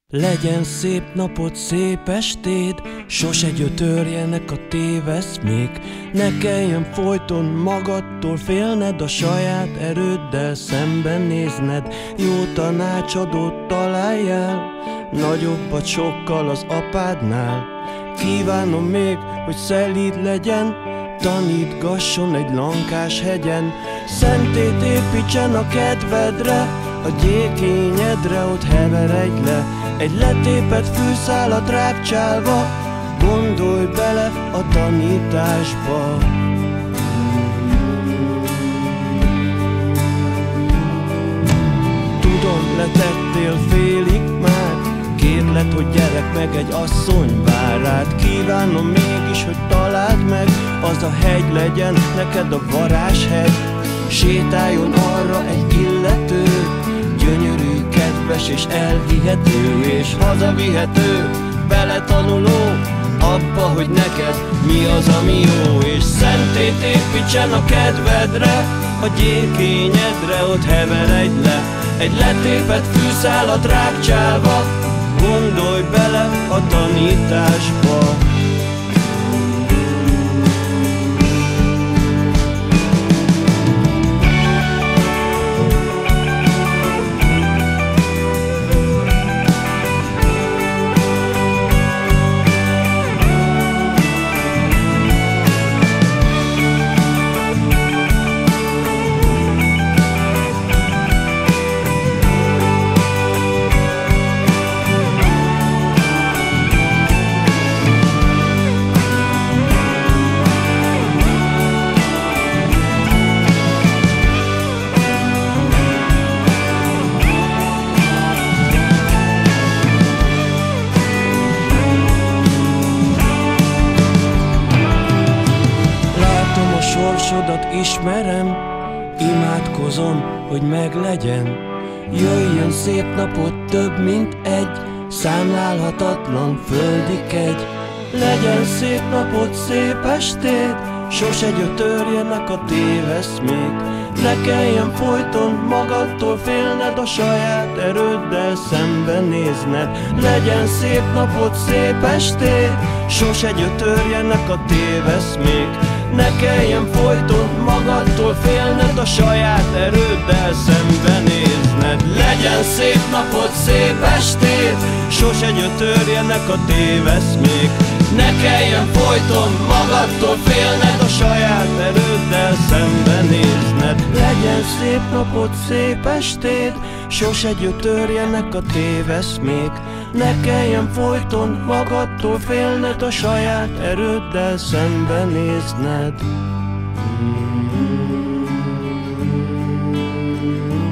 Legyen szép napod, szép estéd, sose gyötörjenek a téveszmék. Ne kelljen folyton magadtól félned, a saját erőddel szembenézned. Jó tanácsadót találjál, nagyobbat sokkal az apádnál. Kívánom még, hogy szelíd legyen, tanítgasson egy lankás hegyen. Szentét építsen a kedvedre, a gyékényedre ott heveredj le. Egy letépett fűszálat rákcsálva, gondolj bele a tanításba. Tudom, letettél félig már, kérlek, hogy gyerek meg, egy asszony vár rád. Kívánom mégis, hogy találd meg, az a hegy legyen neked a varázshegy. Sétáljon arra egy illető, gyönyörű, kedves és elhihető, és hazavihető, beletanuló abba, hogy neked mi az, ami jó. És szentét építsen a kedvedre, a gyékényedre ott heveredj le. Egy letépett fűszálat rákcsálva, gondolj bele a tanításba. Sorsodat ismerem, imádkozom, hogy meglegyen. Jöjjön szép napot több, mint egy számlálhatatlan földi kegy. Legyen szép napot, szép estét, sose gyötörjenek a téveszmék. Ne kelljen folyton magadtól félned, a saját erőddel szembenézned. Legyen szép napot, szép estét, sose gyötörjenek a téveszmék. Ne kelljen folyton magadtól félned, a saját erőddel szembenézned. Legyen szép napot, szép estét, sose gyötörjenek a téveszmék. Ne kelljen folyton magadtól félned, a saját erőddel szembenézned. Legyen szép napot, szép estét, sose gyötörjenek a téveszmék. Ne kelljen folyton magadtól félned, a saját erőddel szembenézned.